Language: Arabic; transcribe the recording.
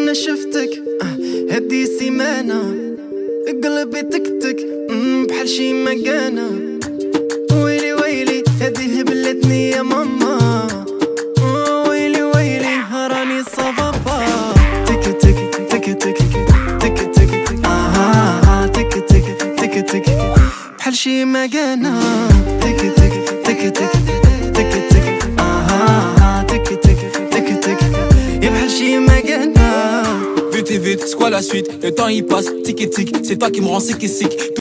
وانا شفتك هدي سيمانة قلبي تكتك بحال شي مكانة. ويلي ويلي هدي هبلتني يا ماما. ويلي ويلي راني صبابا. تك تك تك تك تك تك آها تك تك تك تك بحال شي مكانة. تك تك تك تك تك تك آها تك تك تك تك يا بحال شي مكانة. Vite et vite, c'est quoi la suite? Le temps il passe, tic et tic, c'est toi qui me rends sick et sick.